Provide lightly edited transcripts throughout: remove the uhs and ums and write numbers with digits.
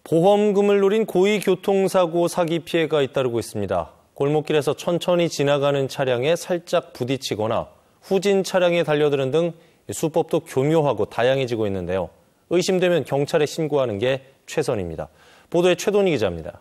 보험금을 노린 고의교통사고 사기 피해가 잇따르고 있습니다. 골목길에서 천천히 지나가는 차량에 살짝 부딪히거나 후진 차량에 달려드는 등 수법도 교묘하고 다양해지고 있는데요. 의심되면 경찰에 신고하는 게 최선입니다. 보도에 최돈희 기자입니다.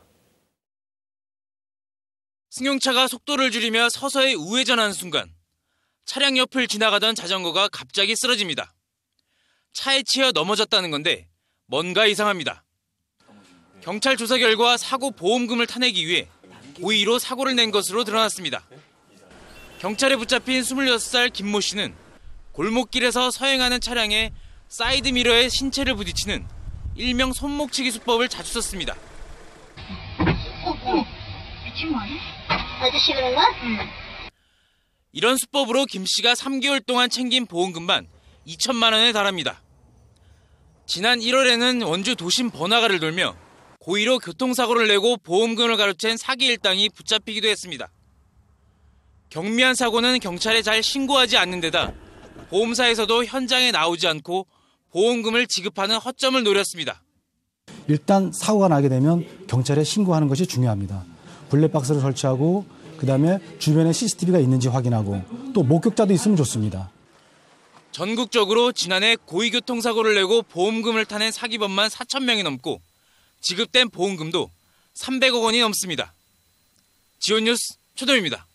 승용차가 속도를 줄이며 서서히 우회전하는 순간 차량 옆을 지나가던 자전거가 갑자기 쓰러집니다. 차에 치여 넘어졌다는 건데 뭔가 이상합니다. 경찰 조사 결과 사고 보험금을 타내기 위해 고의로 사고를 낸 것으로 드러났습니다. 경찰에 붙잡힌 26살 김모 씨는 골목길에서 서행하는 차량에 사이드미러에 신체를 부딪히는 일명 손목치기 수법을 자주 썼습니다. 미친 거 아니야? 아저씨 그런 거야? 이런 수법으로 김 씨가 3개월 동안 챙긴 보험금만 2천만 원에 달합니다. 지난 1월에는 원주 도심 번화가를 돌며 고의로 교통사고를 내고 보험금을 가로챈 사기 일당이 붙잡히기도 했습니다. 경미한 사고는 경찰에 잘 신고하지 않는 데다 보험사에서도 현장에 나오지 않고 보험금을 지급하는 허점을 노렸습니다. 일단 사고가 나게 되면 경찰에 신고하는 것이 중요합니다. 블랙박스를 설치하고 그다음에 주변에 CCTV가 있는지 확인하고 또 목격자도 있으면 좋습니다. 전국적으로 지난해 고의교통사고를 내고 보험금을 타낸 사기범만 4천 명이 넘고 지급된 보험금도 300억 원이 넘습니다. 지온뉴스 최동입니다.